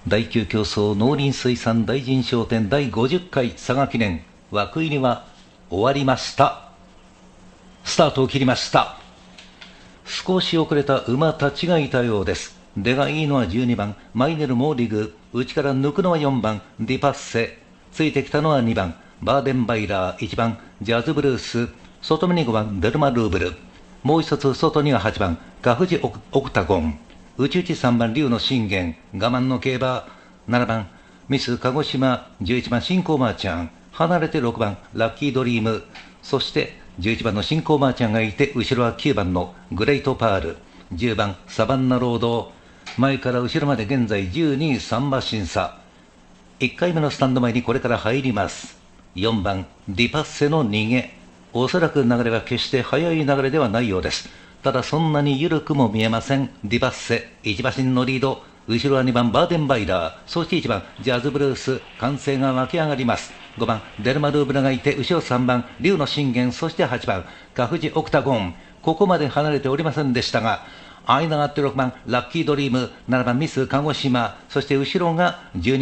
第9競争農林水産大臣賞典第50回佐賀記念枠入りは終わりました。スタートを切りました。少し遅れた馬たちがいたようです。出がいいのは12番マイネル・モーリグ、内から抜くのは4番ディパッセ、ついてきたのは2番バーデンバイラー、1番ジャズブルース、外目に5番デルマルーブル、もう一つ外には8番カフジオクタゴン、内々3番竜の信玄、我慢の競馬7番ミス鹿児島、11番新興マーチャン、離れて6番ラッキードリーム、そして11番の新興マーチャンがいて、後ろは9番のグレートパール、10番サバンナロード、前から後ろまで現在12位3馬審査。1回目のスタンド前にこれから入ります。4番ディパッセの逃げ、おそらく流れは決して速い流れではないようです。ただそんなに緩くも見えません。ディパッセ1馬身のリード、後ろは2番バーデンバイラー、そして1番ジャズブルース、歓声が湧き上がります。5番デルマルーブラがいて、後ろ3番竜の信玄、そして8番カフジオクタゴン、ここまで離れておりませんでしたが、間があって6番ラッキードリーム、7番ミス鹿児島、そして後ろが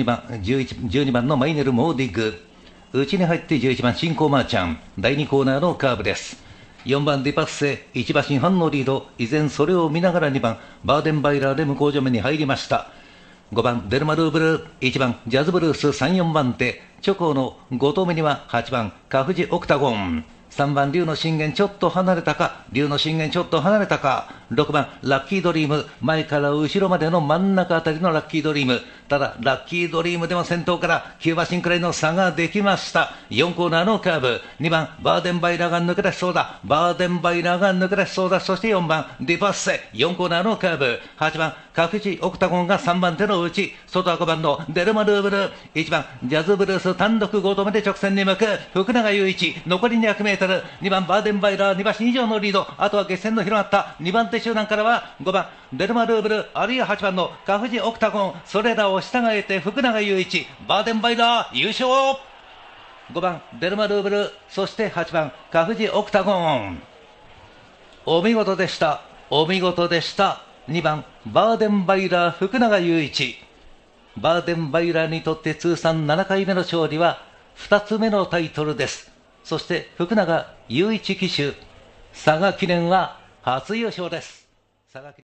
12番のマイネル・モーディッグ、内に入って11番新興マーチャン、第2コーナーのカーブです。4番ディパッセ1馬身半のリード、依然それを見ながら2番バーデンバイラーで向こう正面に入りました。5番デルマルーブル、1番ジャズブルース、3、4番手直後の5頭目には8番カフジオクタゴン、3番竜の信玄ちょっと離れたか、竜の信玄ちょっと離れたか、6番ラッキードリーム、前から後ろまでの真ん中あたりのラッキードリーム、ただラッキードリームでも先頭から9馬身くらいの差ができました。4コーナーのカーブ、2番バーデンバイラーが抜け出しそうだ、バーデンバイラーが抜け出しそうだ、そして4番ディパッセ、4コーナーのカーブ、8番カフジオクタゴンが3番手のうち、外は5番のデルマルーブル、1番ジャズブルース単独5度目で直線に向く福永雄一、残り200メートル、2番バーデンバイラー2馬身以上のリード、あとは激戦の広がった2番手集団からは5番デルマルーブル、あるいは8番のカフジオクタゴン、それらを従えて福永雄一、バーデンバイラー優勝。5番デルマルーブル、そして8番カフジオクタゴン、お見事でした、お見事でした。2番バーデンバイラー福永雄一、バーデンバイラーにとって通算7回目の勝利は2つ目のタイトルです。そして福永雄一騎手、佐賀記念は初優勝です。